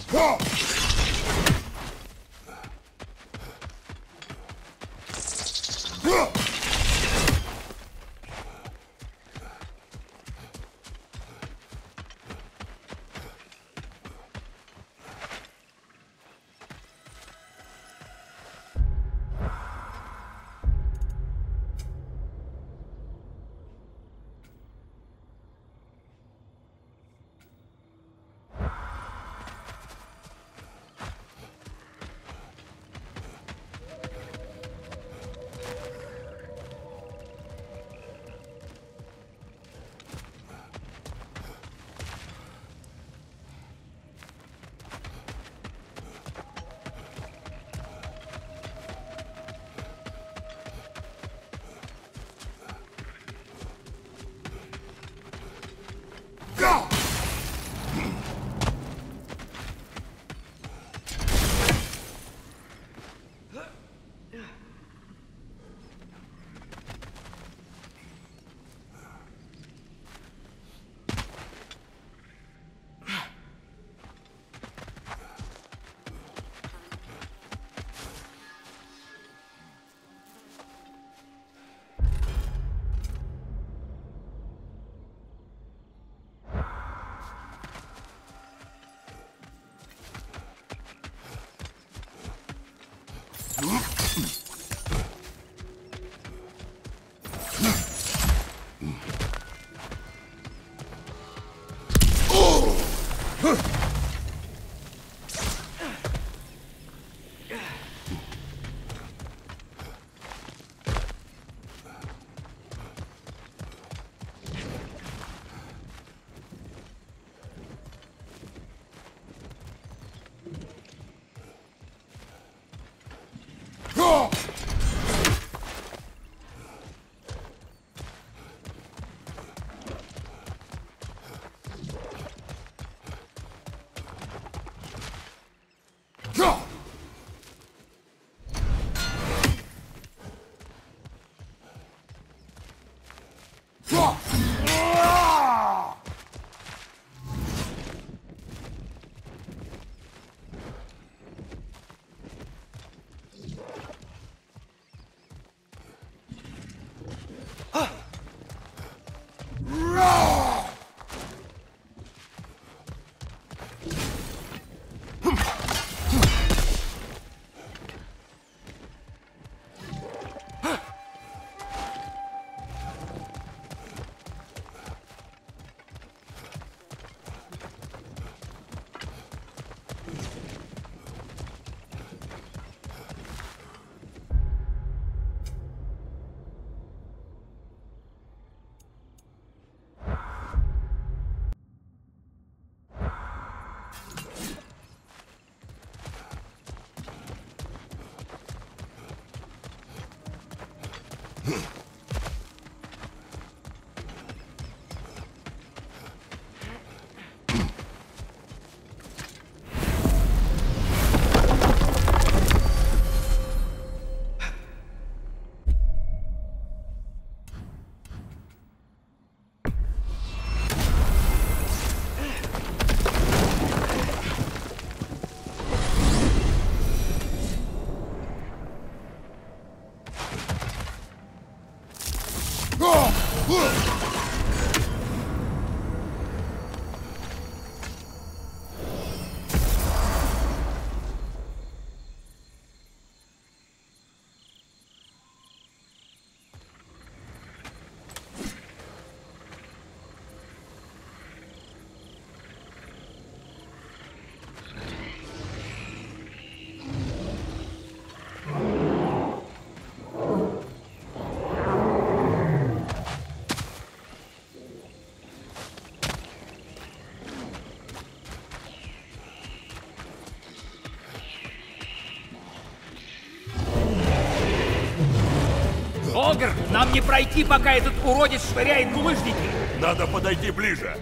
Огр, нам не пройти, пока этот уродец швыряет булыжники. Надо подойти ближе.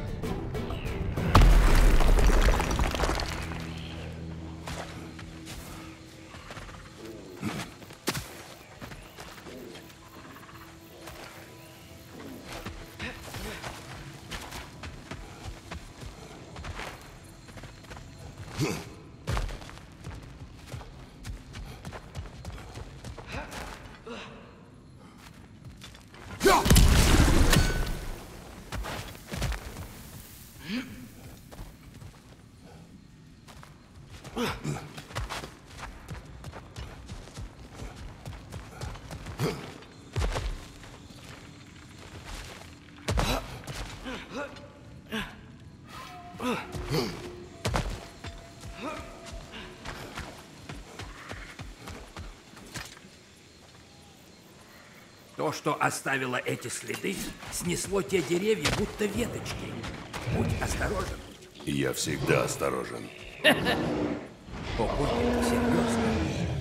То, что оставило эти следы, снесло те деревья, будто веточки. Будь осторожен. Я всегда осторожен. Ого, это серьезно.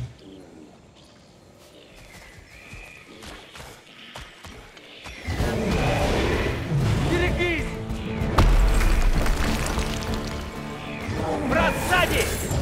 Берегись! Брат, сзади!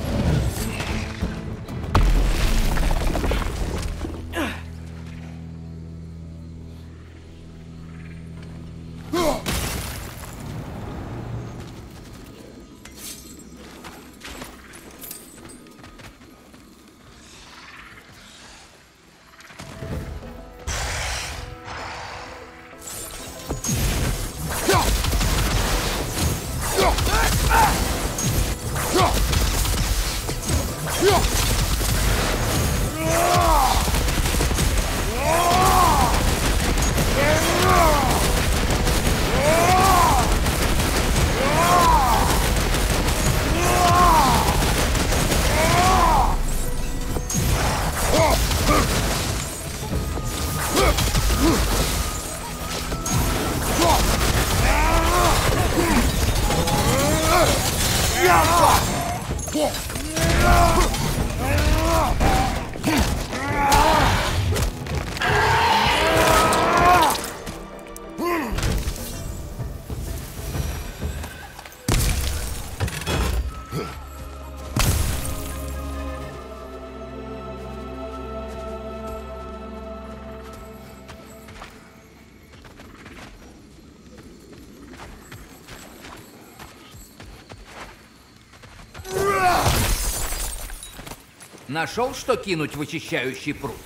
Нашел, что кинуть в очищающий пруд?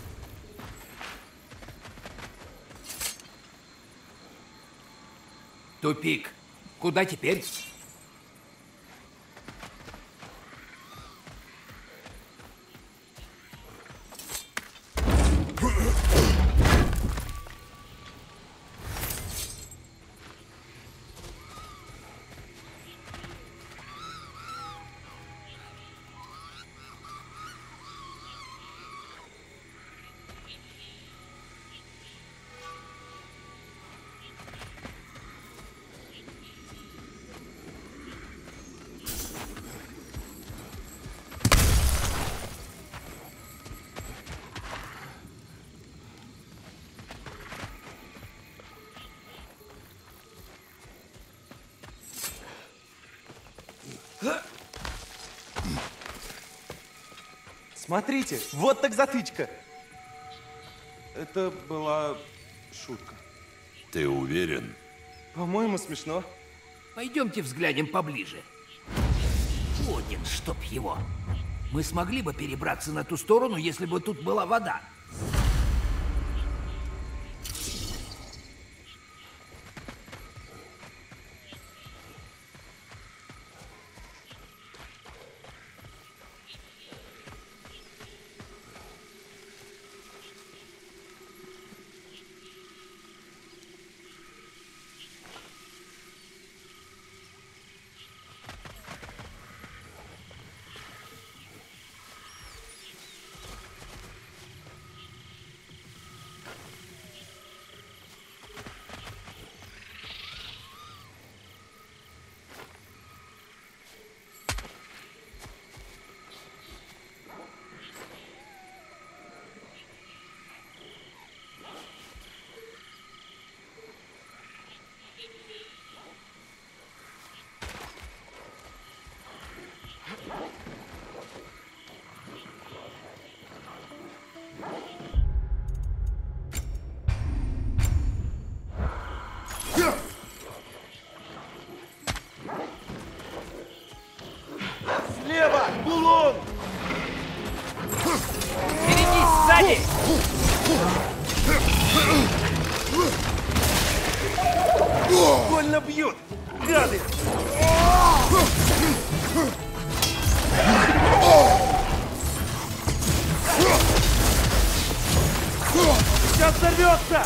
Тупик. Куда теперь? Смотрите, вот так затычка. Это была шутка. Ты уверен? По-моему, смешно. Пойдемте взглянем поближе. Один, чтоб его. Мы смогли бы перебраться на ту сторону, если бы тут была вода. Слева! Булон! Берегись, сзади! Больно бьют! гады! Сейчас взорвется!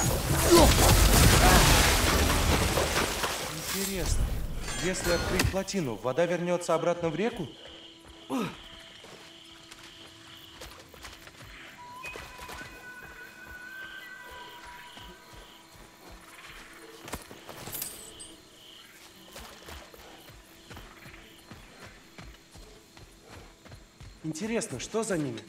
Интересно, если открыть плотину, вода вернется обратно в реку? Интересно, что за ними?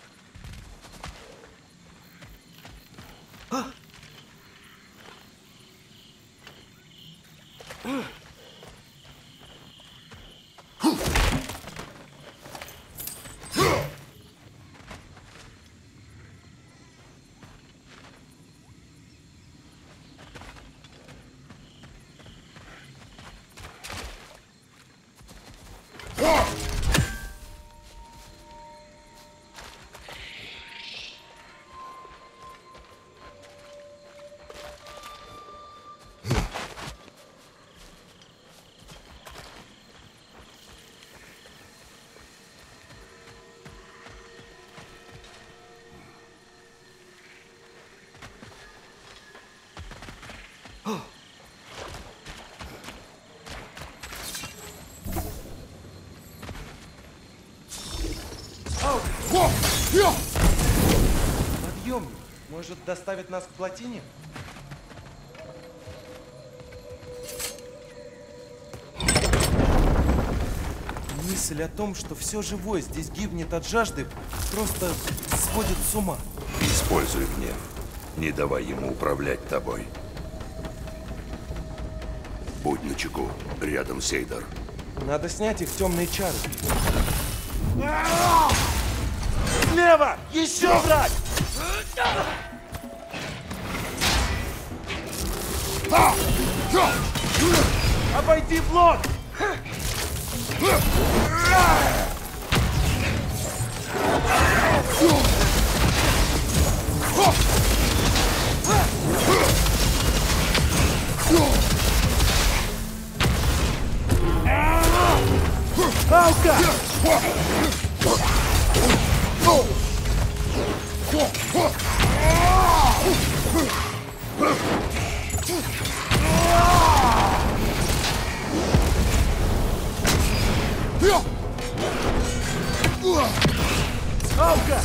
Подъемник может доставить нас к плотине? Мысль о том, что все живое здесь гибнет от жажды, просто сводит с ума. Используй гнев. Не давай ему управлять тобой. Будь начеку. Рядом Сейдор. Надо снять их темные чары. Слева! Еще враг! Обойди блок! Палка! Палка!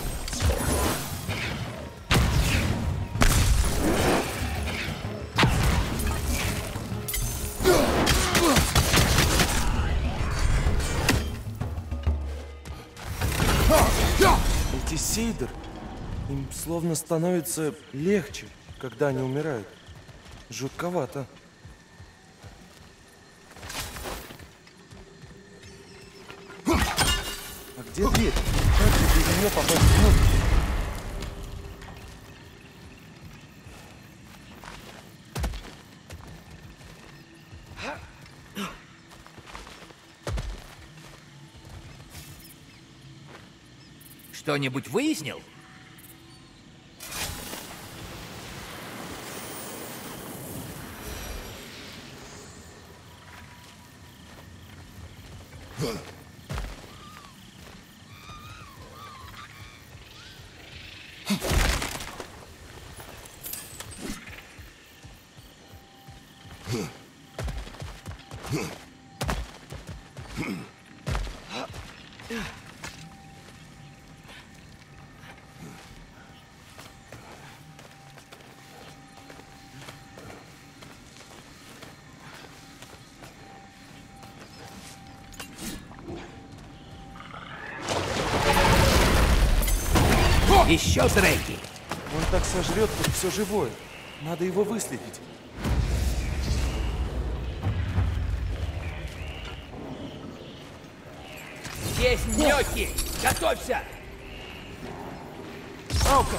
Эти Сейдер, им словно становится легче, когда они умирают. Жутковато. А где дверь? Как же без нее попасть внутрь? Что-нибудь выяснил? Еще Дрейки. Он так сожрет тут все живое. Надо его выследить. Здесь нёки! Готовься! Палка!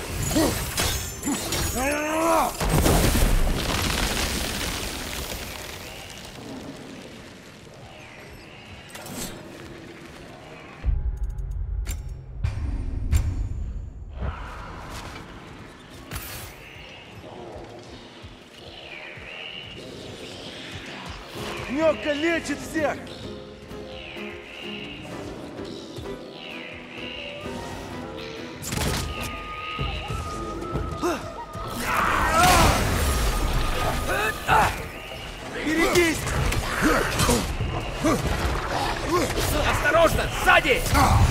Нёка лечит всех! Берегись! Осторожно, сзади!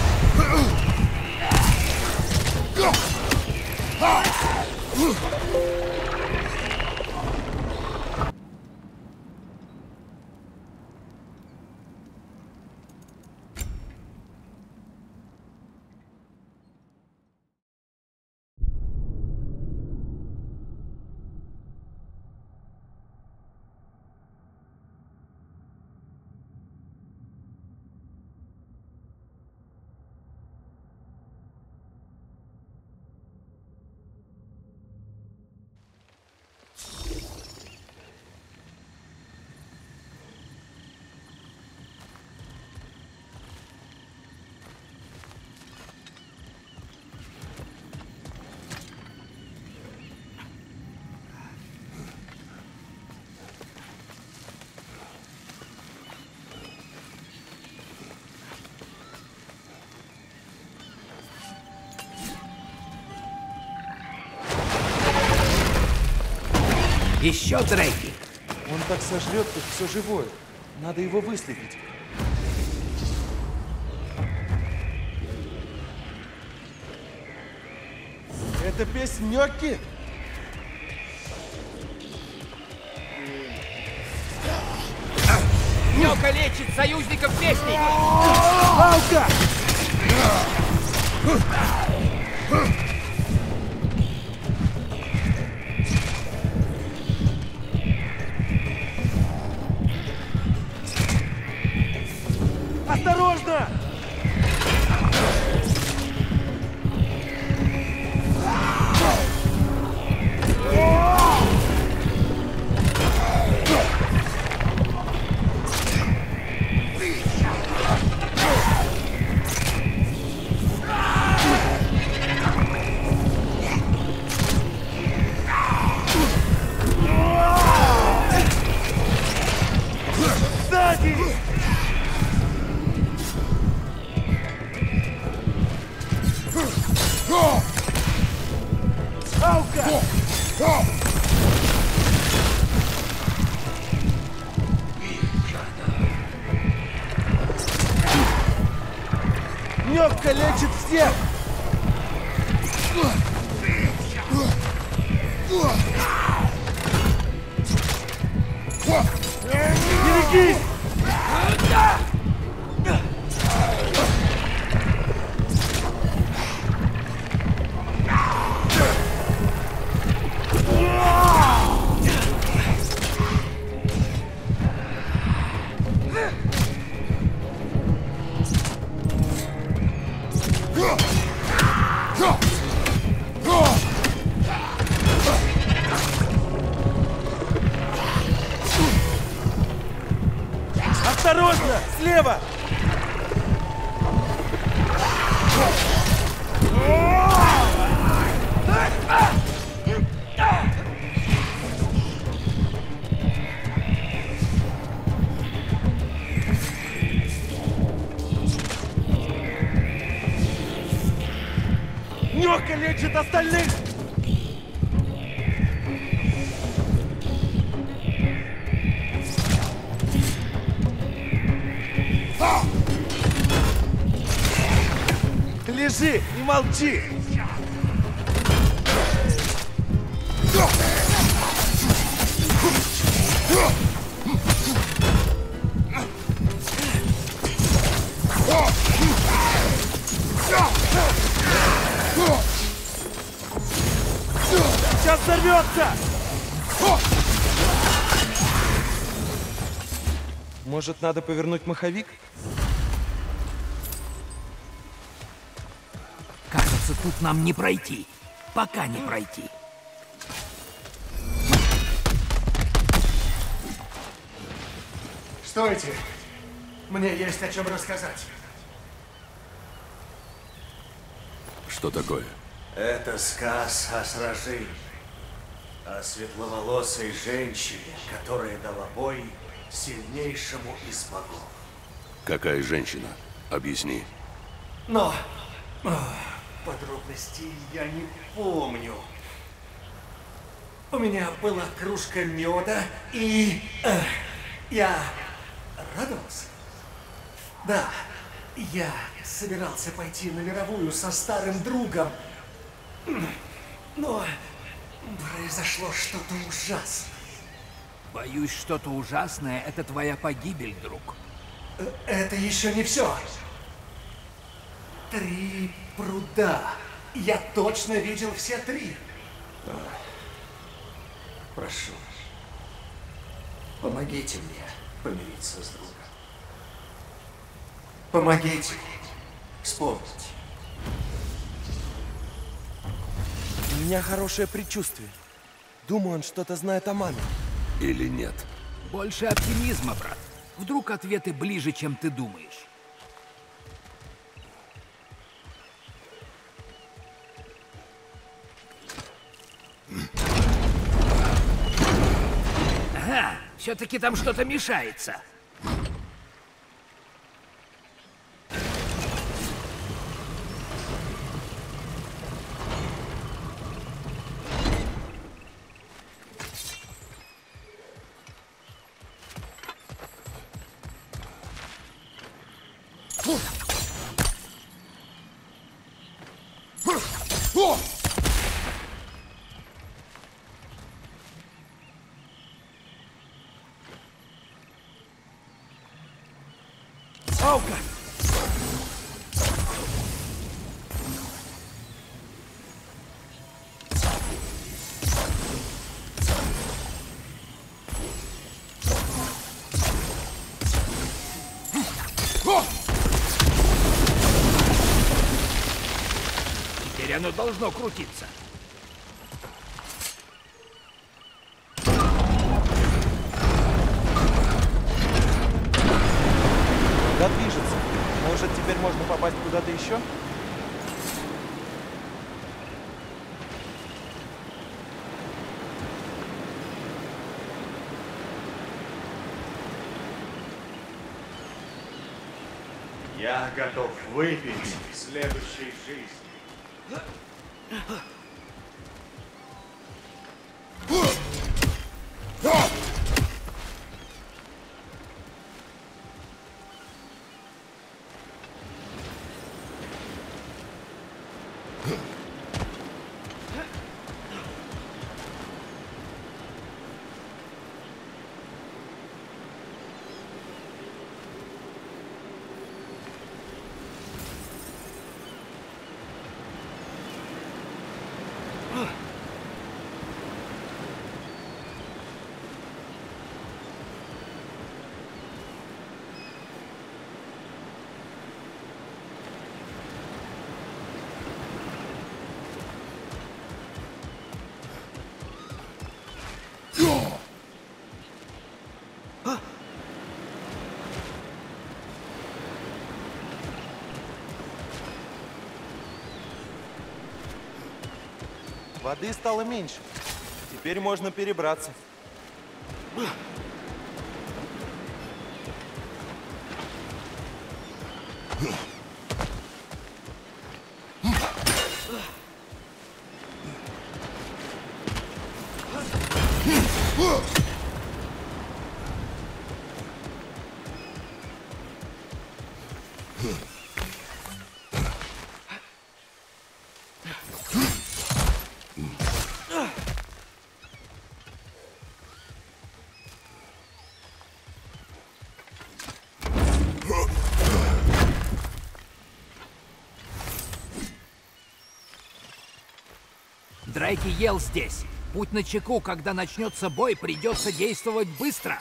Еще Дрейки. Он так сожрет, как все живое. Надо его выследить. Это песнь Нёки? Нёка лечит союзников песней! Палка! Осторожно! Сзади! Палка! Нёка лечит всех! Берегись! Осторожно! Слева! Нёка лечит остальных! Лежи и молчи! Сейчас взорвется! Может, надо повернуть маховик? Кажется, тут нам не пройти. Пока не пройти. Стойте! Мне есть о чем рассказать. Что такое? Это сказ о сражении. О светловолосой женщине, которая дала бой сильнейшему из богов. Какая женщина? Объясни. Но подробностей я не помню. У меня была кружка меда, и я радовался. Да, я собирался пойти на мировую со старым другом, но произошло что-то ужасное. Боюсь, что-то ужасное — это твоя погибель, друг. Это еще не все. 3 пруда. Я точно видел все 3. Прошу, помогите мне помириться с другом. Помогите вспомнить. У меня хорошее предчувствие. Думаю, он что-то знает о маме. Или нет? Больше оптимизма, брат. Вдруг ответы ближе, чем ты думаешь. Ага, все-таки там что-то мешается. Аука! Теперь оно должно крутиться. Да, движется. Может, теперь можно попасть куда-то еще? Я готов выпить следующей жизни. Воды стало меньше. Теперь можно перебраться. Дрейки ел здесь. Будь начеку, когда начнется бой, придется действовать быстро.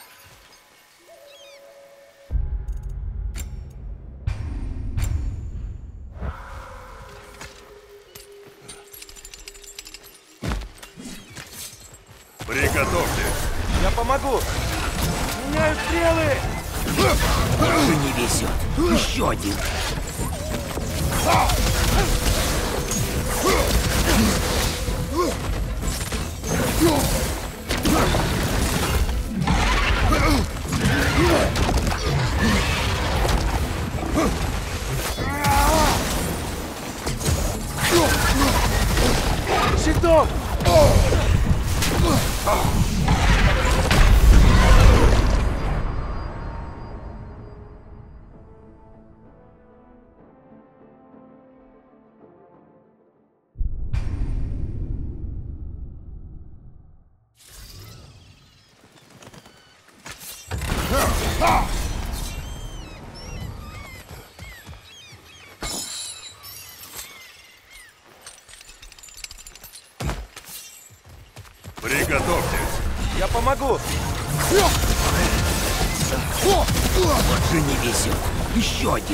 Приготовьте! Я помогу! Меняю стрелы! Уже не везет. Еще один. Щитом! Приготовьтесь. Я помогу! Вот же не весел. Еще один.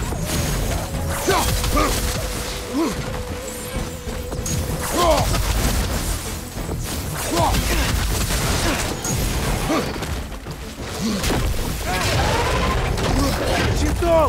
Щитом!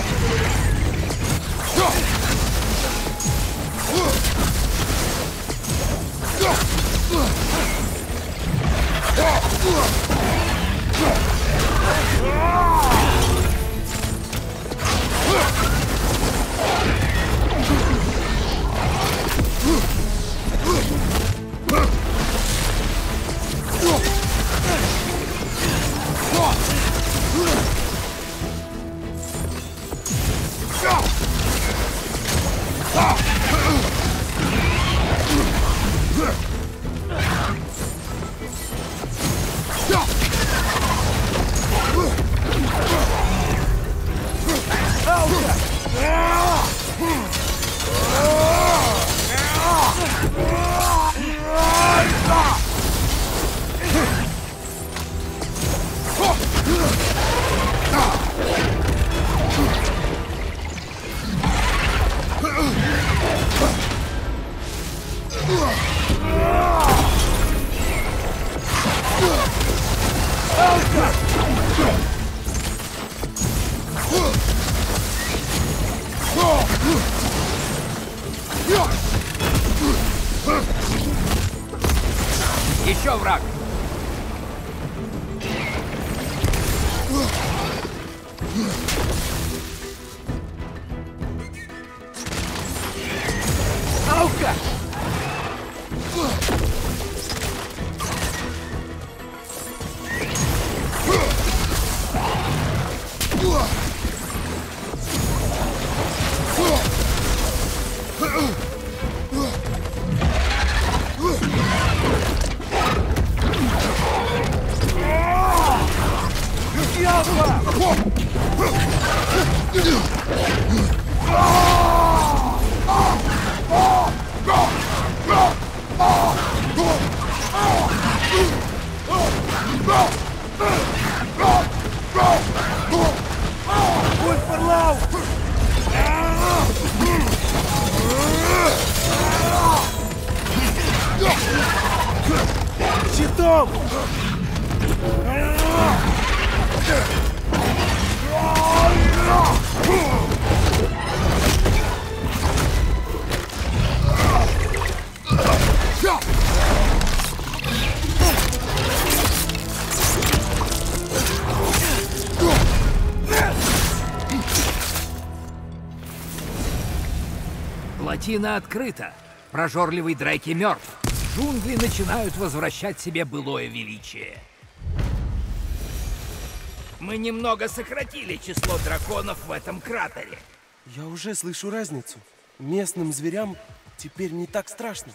Еще враг. Аука! Щитом! Плотина открыта. Прожорливый Драки мертв. Джунгли начинают возвращать себе былое величие. Мы немного сократили число драконов в этом кратере. Я уже слышу разницу. Местным зверям теперь не так страшно.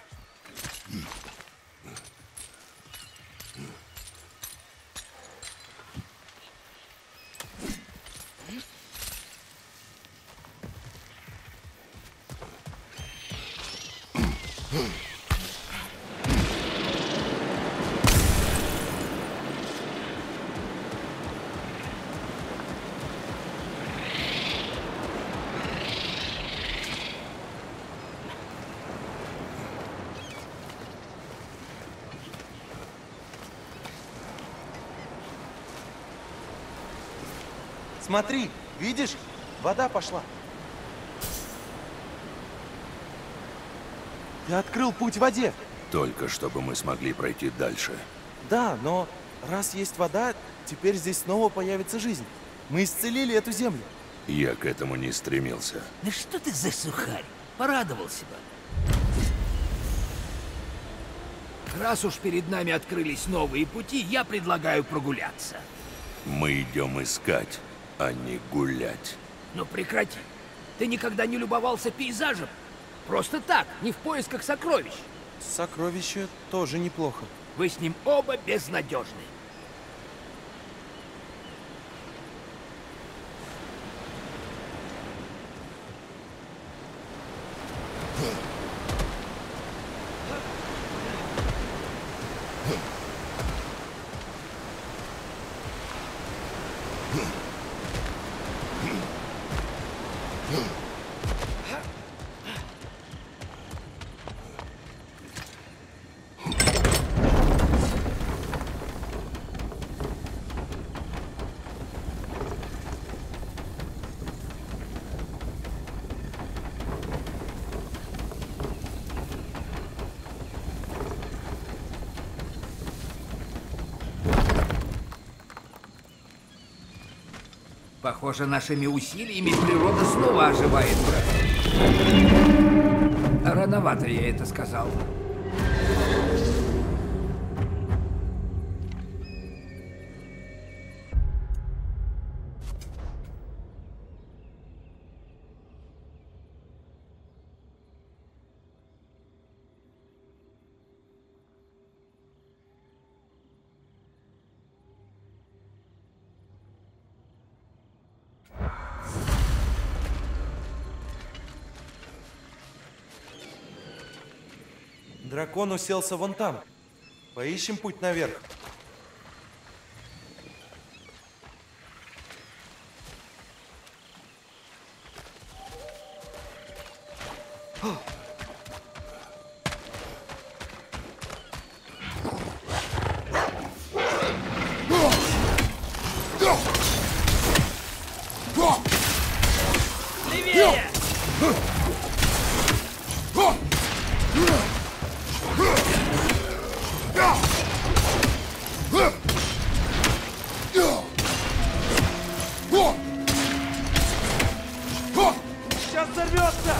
Смотри, видишь? Вода пошла. Ты открыл путь в воде. Только чтобы мы смогли пройти дальше. Да, но раз есть вода, теперь здесь снова появится жизнь. Мы исцелили эту землю. Я к этому не стремился. Да что ты за сухарь? Порадовался бы. Раз уж перед нами открылись новые пути, я предлагаю прогуляться. Мы идем искать, а не гулять. Ну прекрати. Ты никогда не любовался пейзажем? Просто так, не в поисках сокровищ. Сокровище тоже неплохо. Вы с ним оба безнадежны. Похоже, нашими усилиями природа снова оживает, брат. Рановато я это сказал. Дракон уселся вон там. Поищем путь наверх. Левее! Сейчас взорвется!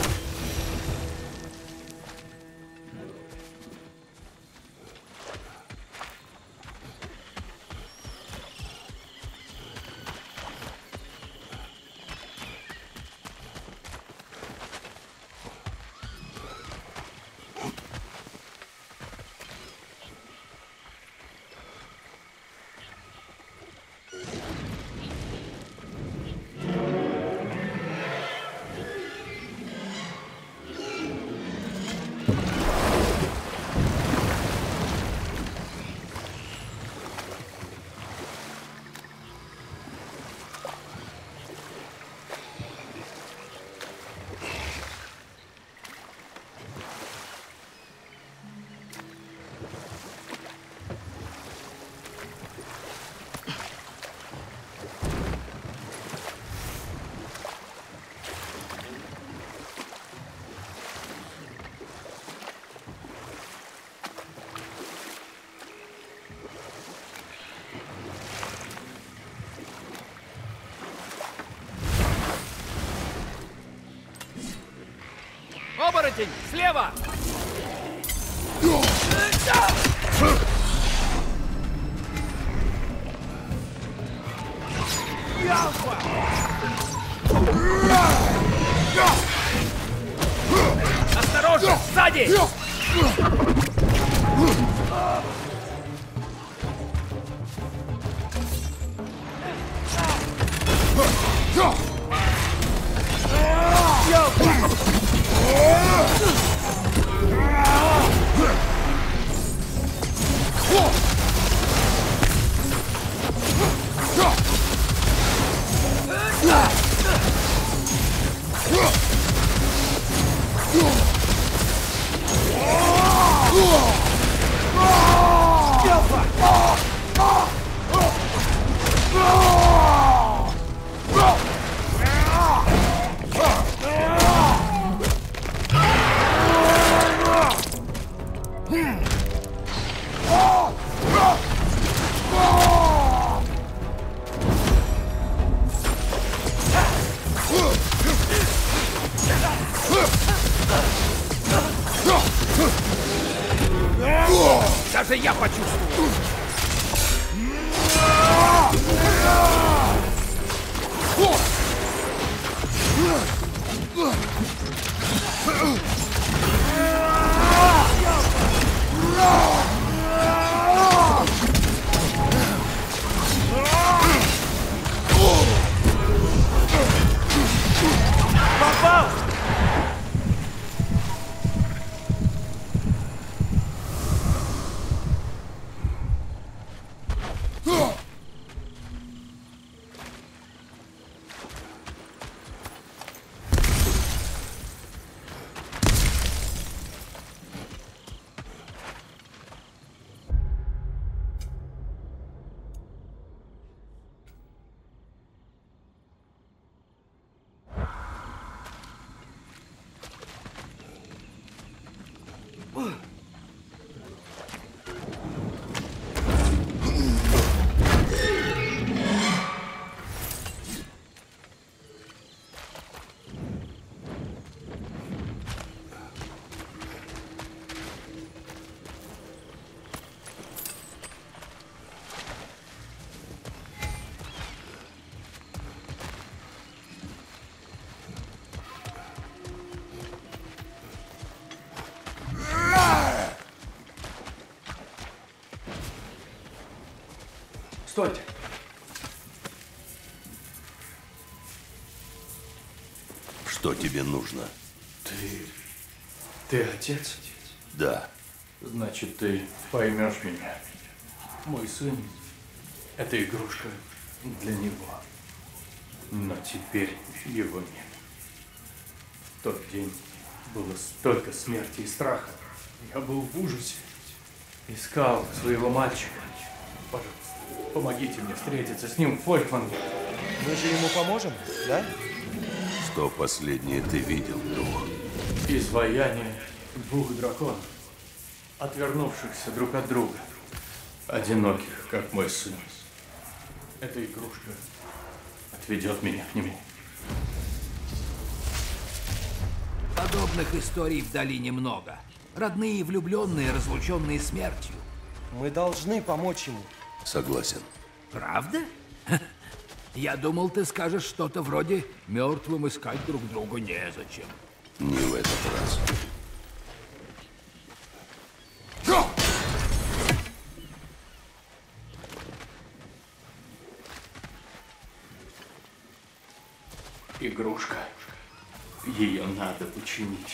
Оборотень! Слева! Осторожно! Сзади! почувствовал. Попал! Стойте. Что тебе нужно? Ты отец? Да. Значит, ты поймешь меня. Мой сын — это игрушка для него. Но теперь его нет. В тот день было столько смерти и страха. Я был в ужасе. Искал своего мальчика. Пожалуйста, помогите мне встретиться с ним в Фолькванге. Мы же ему поможем, да? Что последнее ты видел, друг? Изваяние двух драконов, отвернувшихся друг от друга, одиноких, как мой сын. Эта игрушка отведет меня к нему. Подобных историй в долине много. Родные и влюбленные, разлученные смертью. Мы должны помочь ему. Согласен. Правда? Я думал, ты скажешь что-то вроде «мертвым искать друг друга незачем». Не в этот раз. Игрушка. Ее надо починить.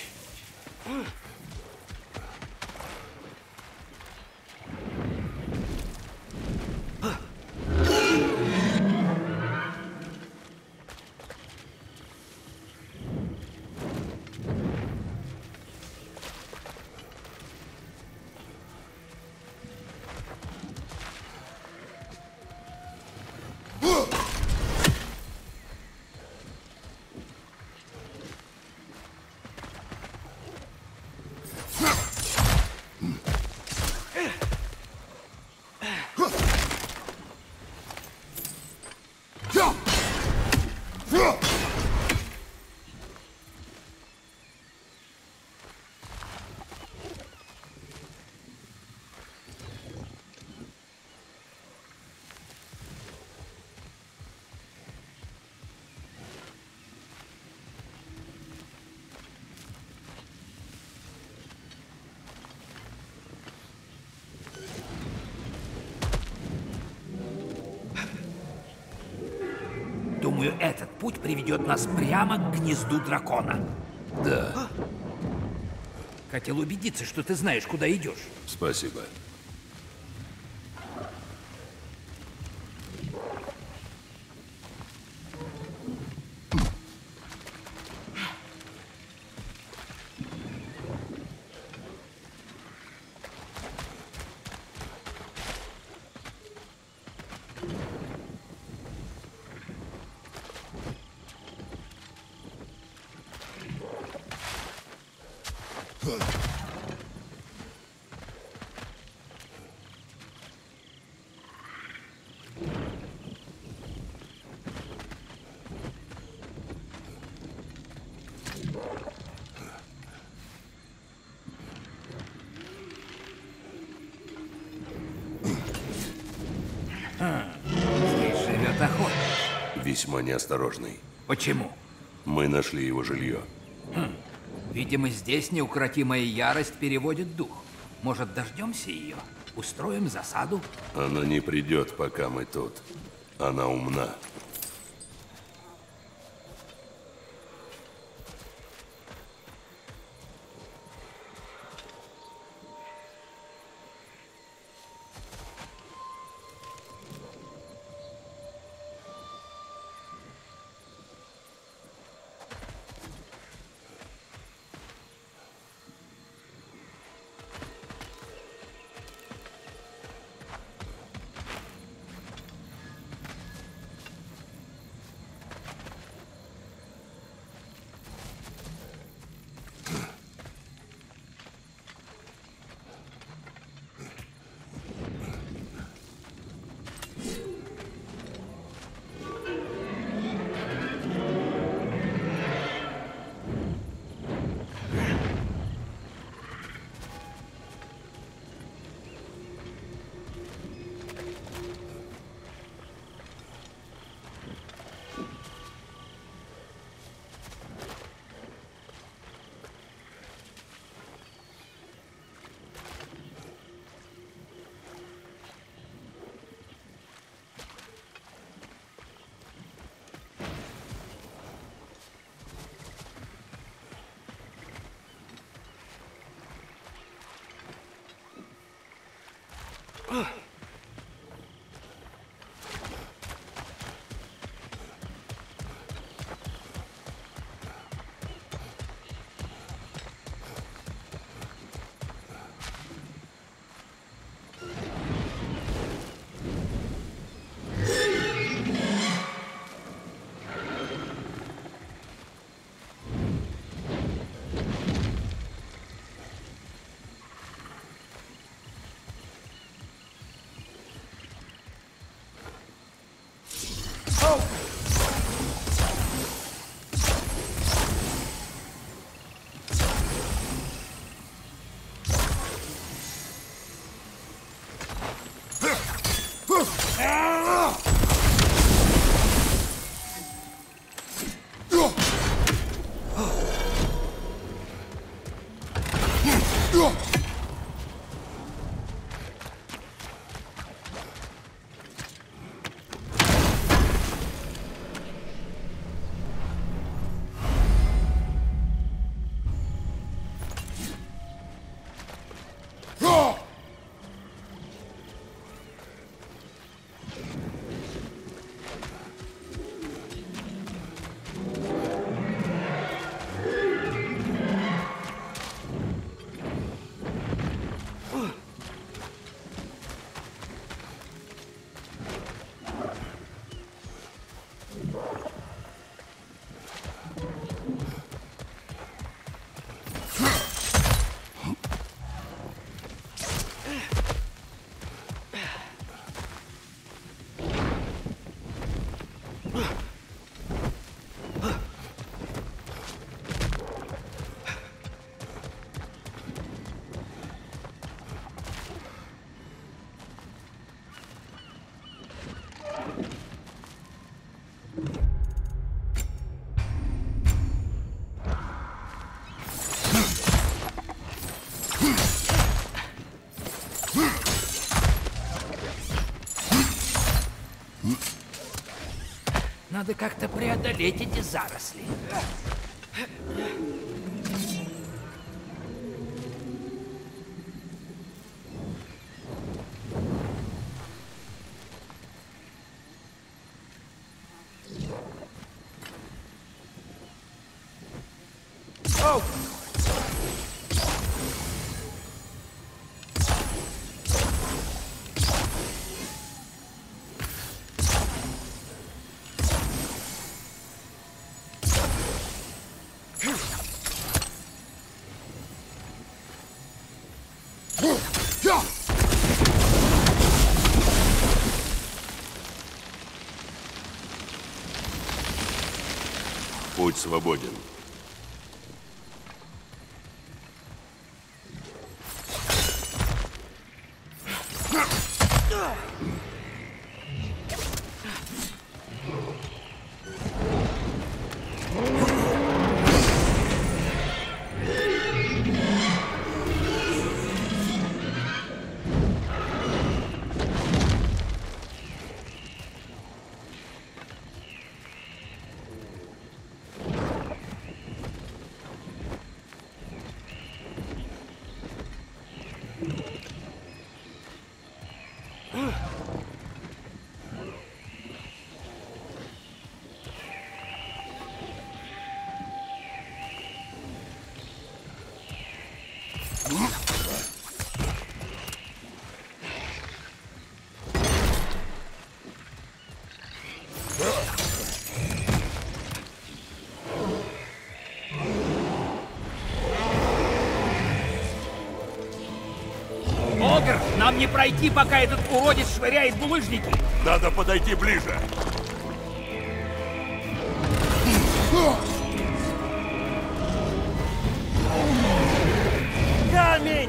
Думаю, этот путь приведет нас прямо к гнезду дракона. Да. Хотел убедиться, что ты знаешь, куда идешь. Спасибо. весьма неосторожный. Почему? Мы нашли его жилье. Видимо, здесь неукротимая ярость переводит дух. Может, дождемся ее? Устроим засаду? Она не придет, пока мы тут. Она умна. Надо как-то преодолеть эти заросли. Путь свободен. Огр, нам не пройти, пока этот уродец швыряет булыжники. Надо подойти ближе. Камень!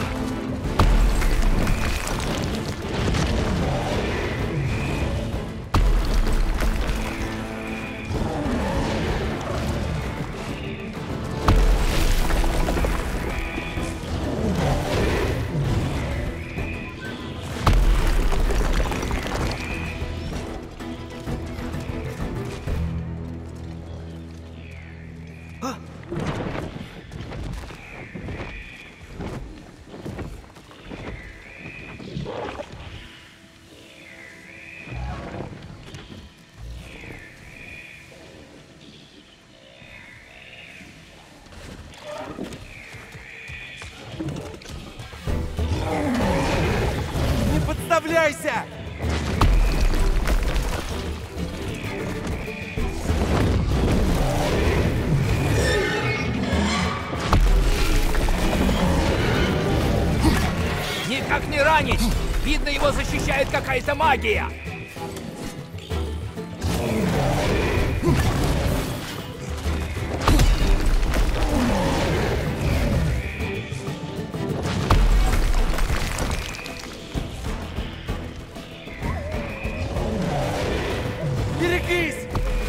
Не подставляйся! Никак не ранить! Видно, его защищает какая-то магия! Берегись!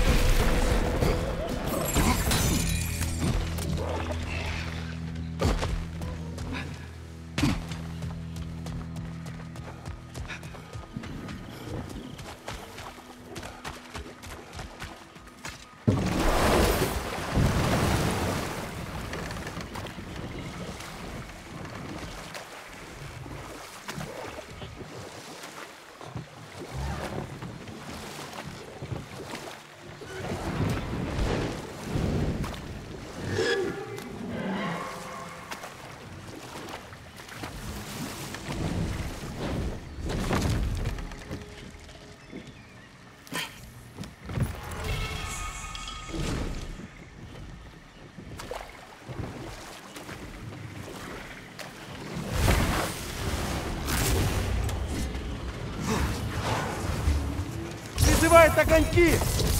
Призывает огоньки!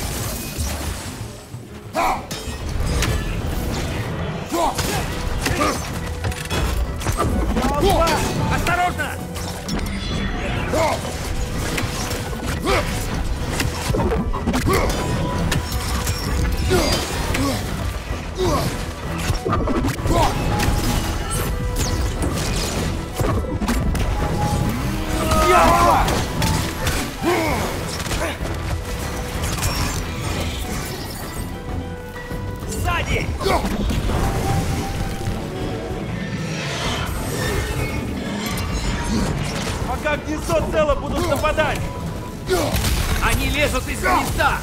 Осторожно! Сзади! Пока гнездо цело, будут нападать! Они лезут из гнезда!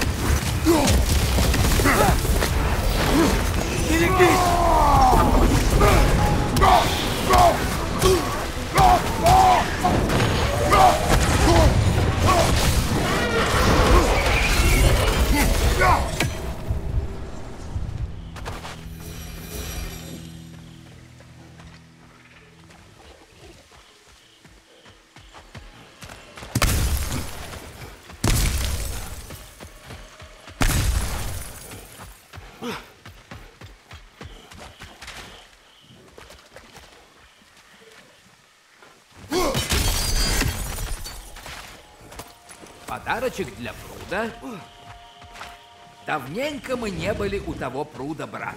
Берегись! Подарочек для пруда. Давненько мы не были у того пруда, брат.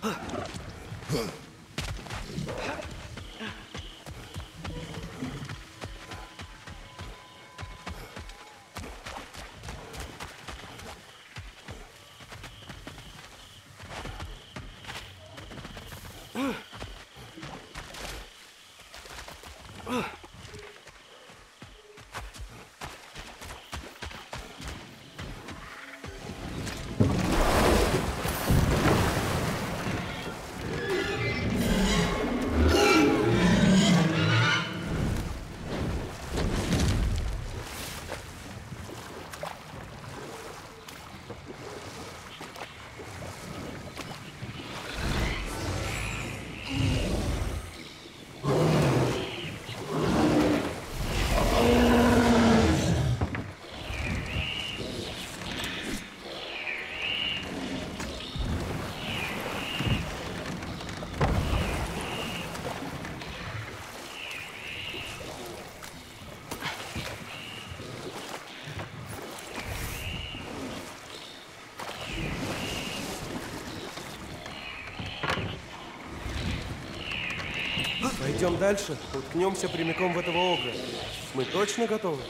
Пойдем дальше, уткнемся прямиком в этого огра. Мы точно готовы?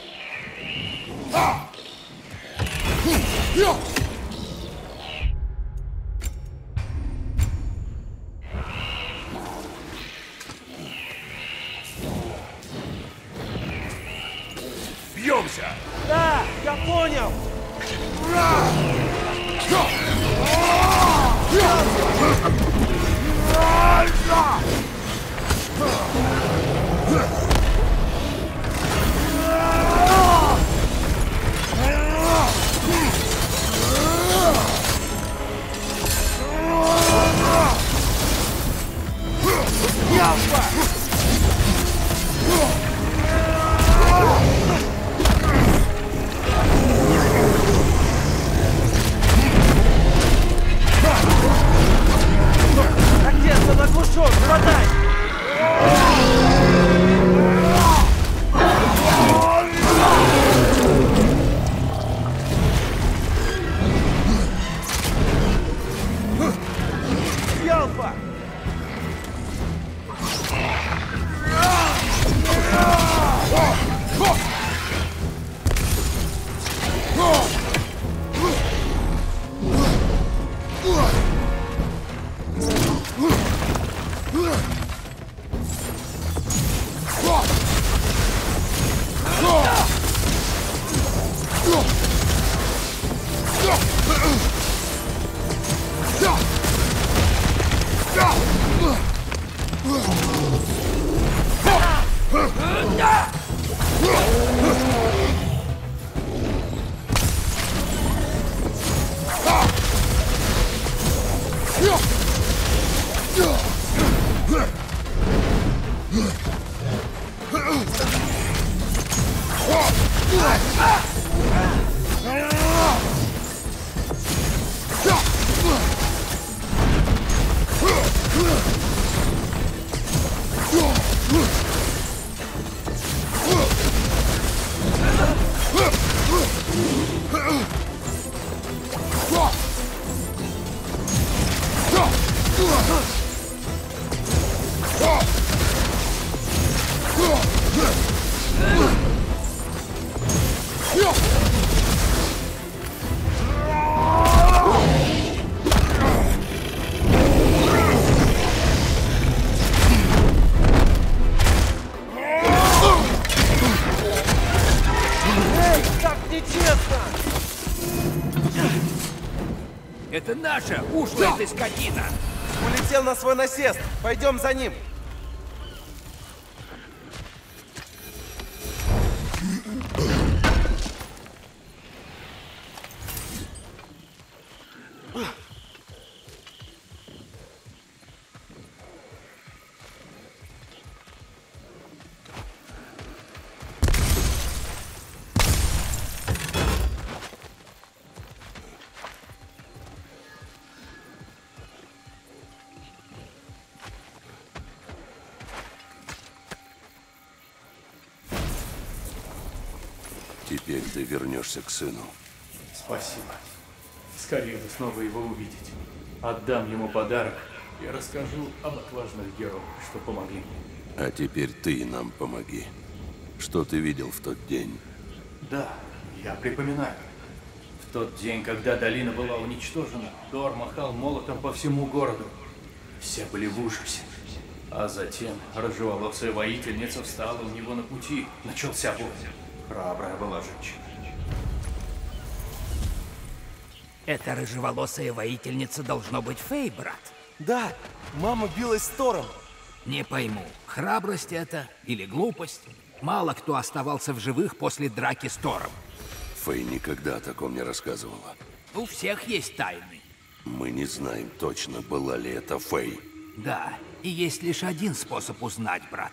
Бьемся! Да, я понял! Отец, он оглушен! Хватай! Ялфа! Это наша ушлая ты скотина! Улетел на свой насест! Пойдем за ним! Теперь ты вернешься к сыну. Спасибо. Скорее бы снова его увидеть. Отдам ему подарок Я расскажу об отважных героях, что помогли мне. А теперь ты нам помоги. Что ты видел в тот день? Да, я припоминаю. В тот день, когда долина была уничтожена, Тор махал молотом по всему городу. Все были в ужасе. А затем рыжеволосая воительница встала у него на пути. Начался бой. Храбрая была женщина. Эта рыжеволосая воительница должно быть Фей, брат. Да, мама билась с Тором. Не пойму, храбрость это или глупость? Мало кто оставался в живых после драки с Тором. Фэй никогда о таком не рассказывала. У всех есть тайны. Мы не знаем точно, была ли это Фэй. Да, и есть лишь один способ узнать, брат.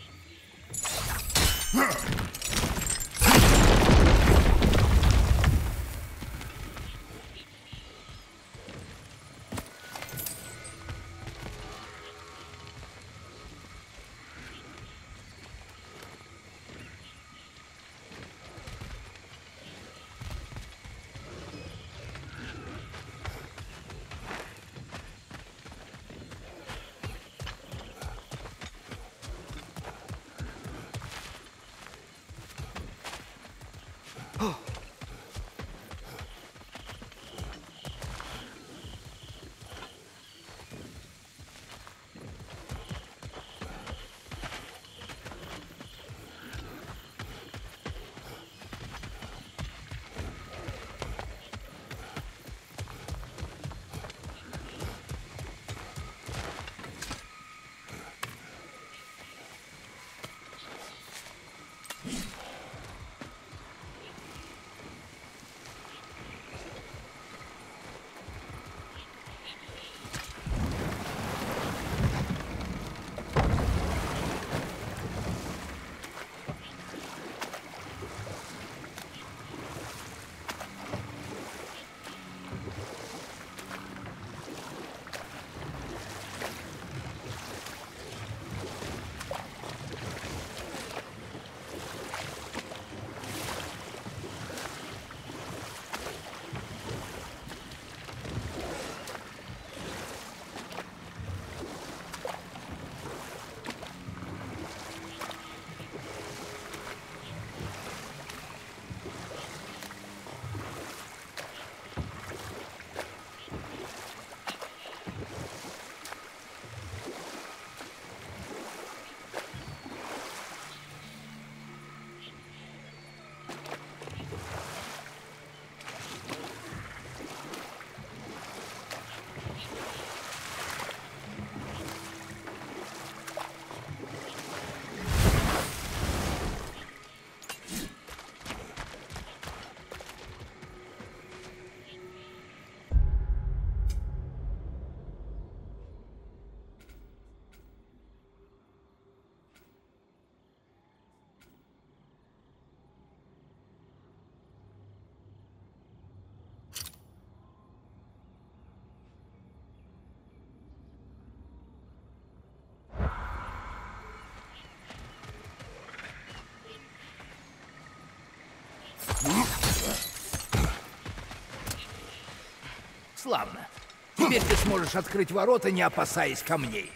Славно. Теперь ты сможешь открыть ворота, не опасаясь камней.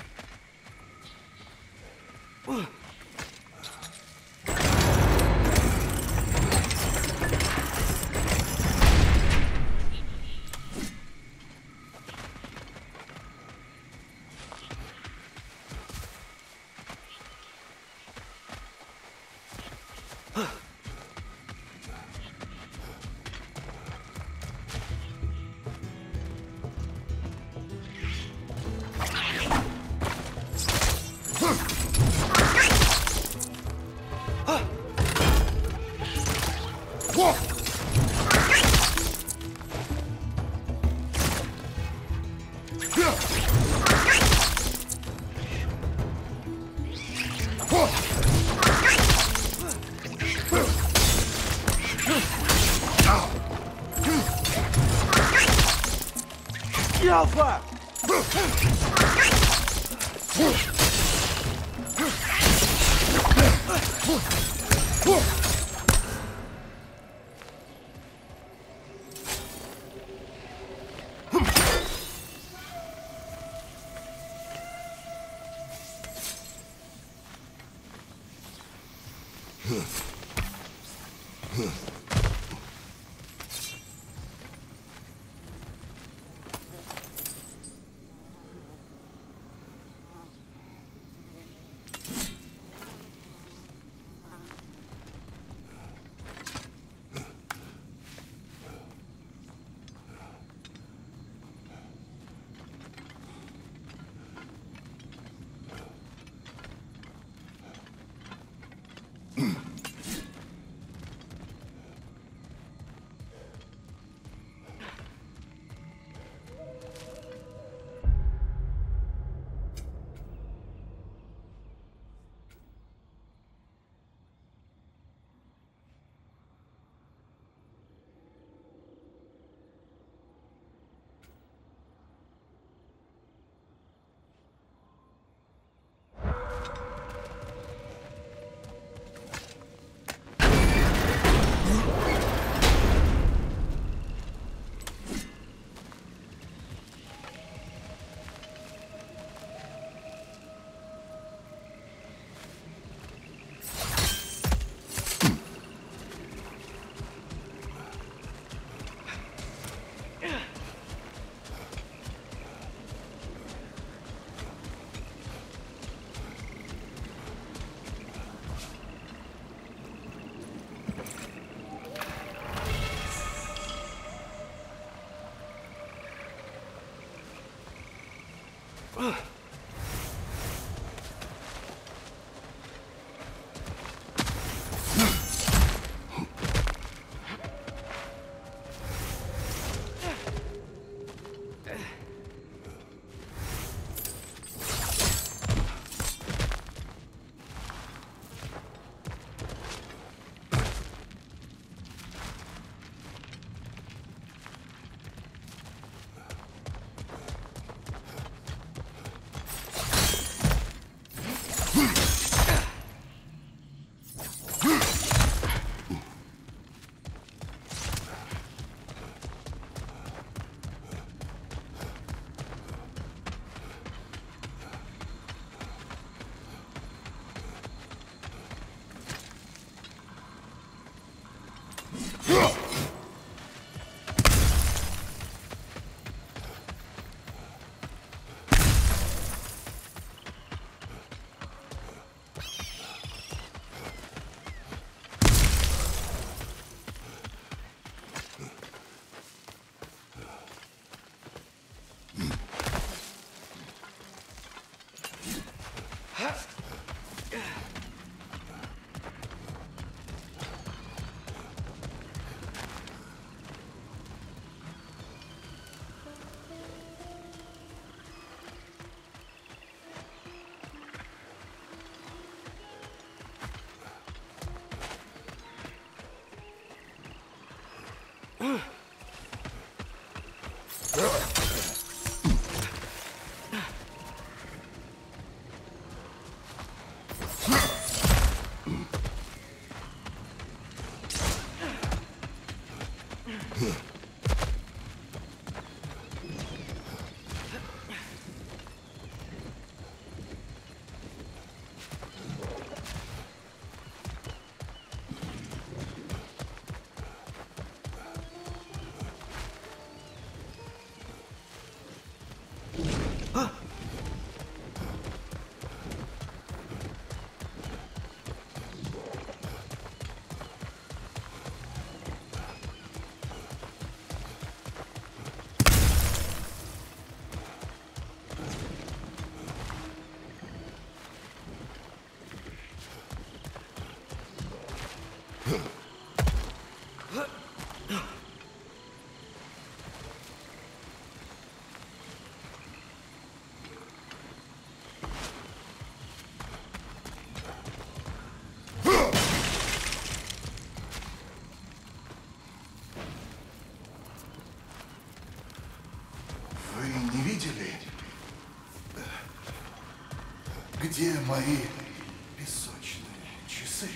Альфа! Где мои песочные часы?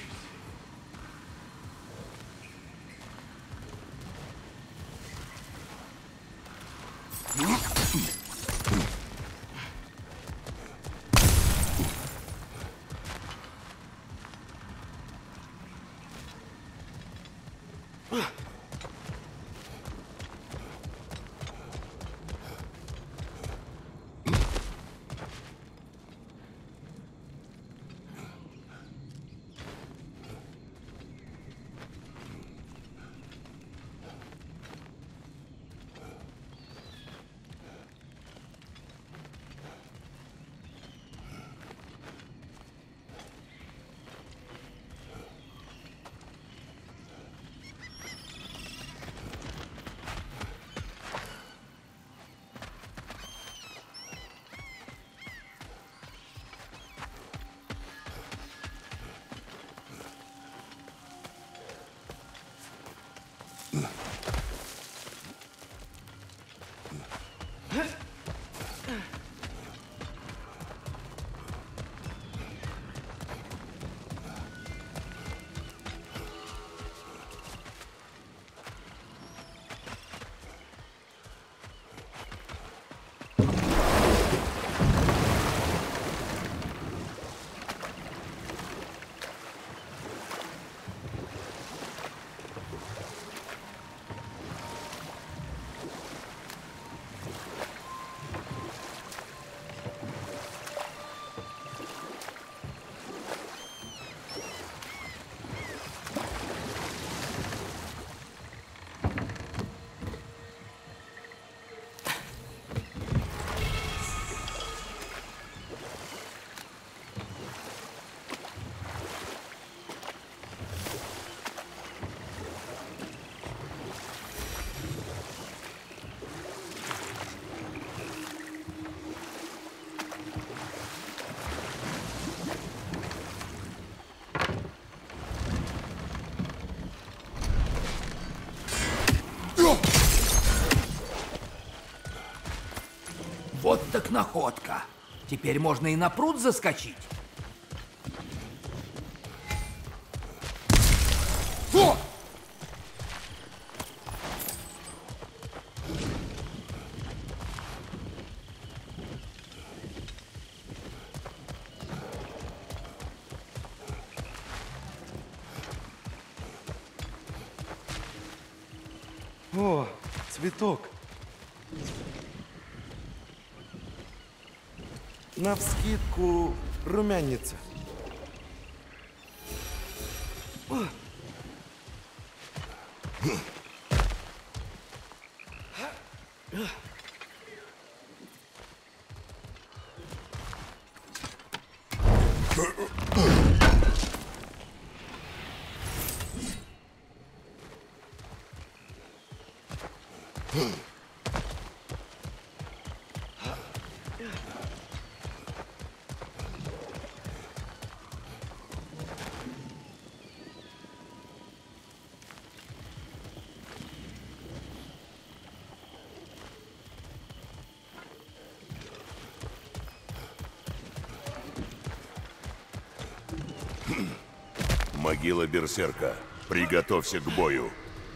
так находка. Теперь можно и на пруд заскочить. О! О, цветок. Навскидку румяница. Могила берсерка. Приготовься к бою.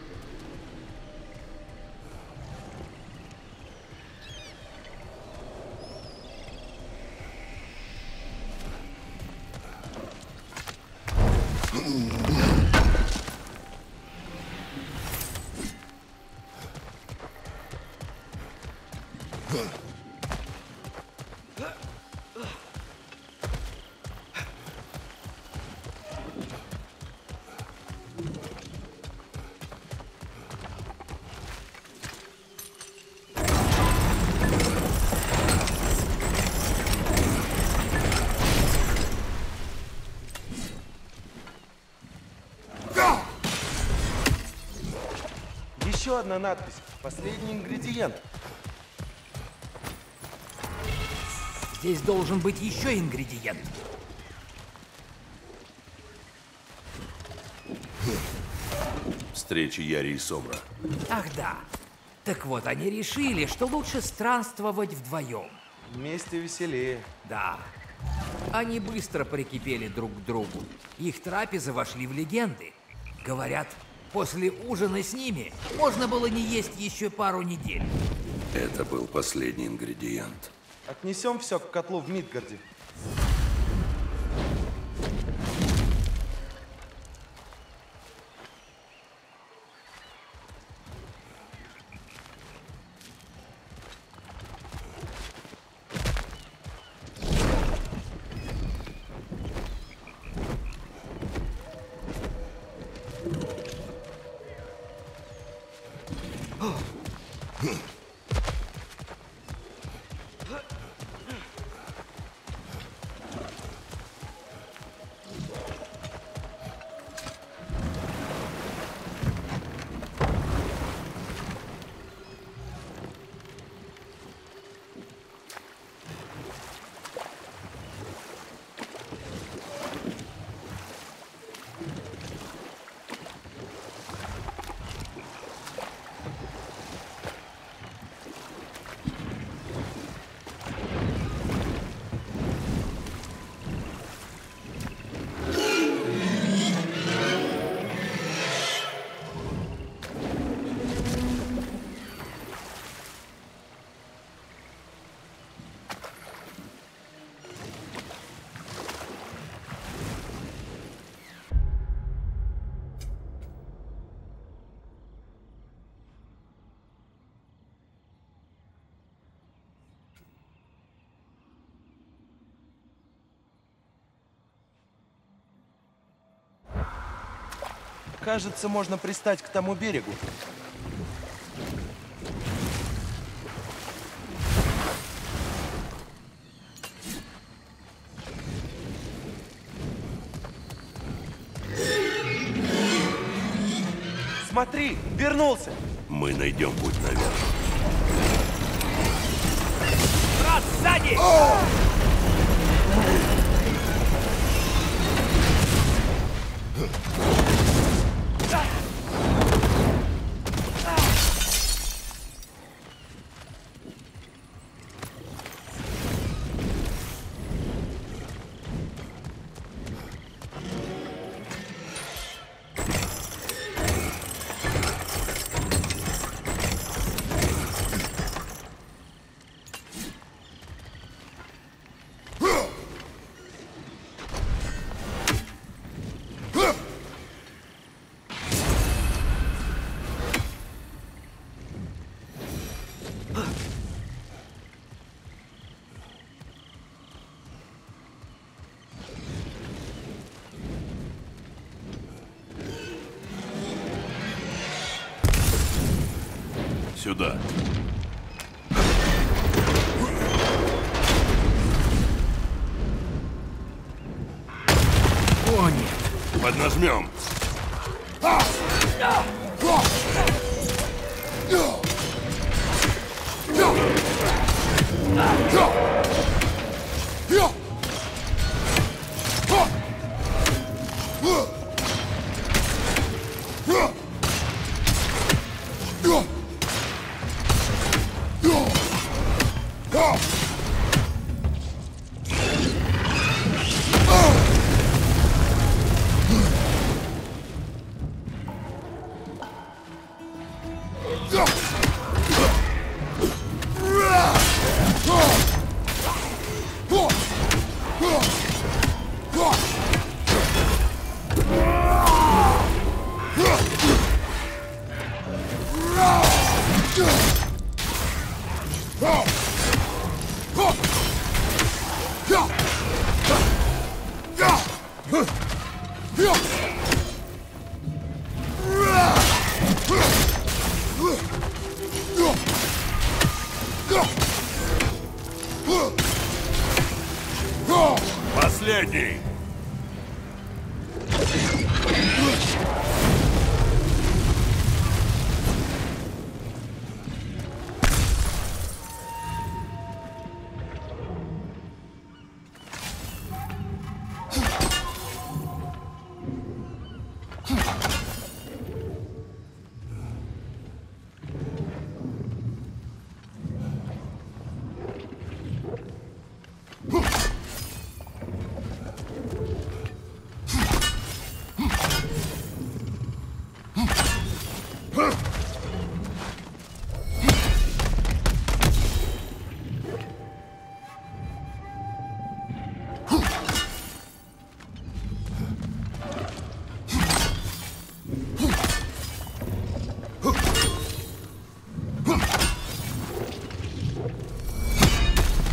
Еще одна надпись. Последний ингредиент. Здесь должен быть еще ингредиент. Встреча Яри и Сомра. Ах да. Так вот, они решили, что лучше странствовать вдвоем. Вместе веселее. Да. Они быстро прикипели друг к другу. Их трапезы вошли в легенды. Говорят, после ужина с ними можно было не есть еще пару недель. Это был последний ингредиент. Отнесем все к котлу в Мидгарде. Кажется, можно пристать к тому берегу. Смотри, вернулся! Мы найдем путь наверх. Брат, сзади! сюда. О, нет. Поднажмем. Последний!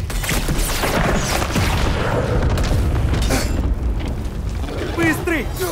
Быстрый!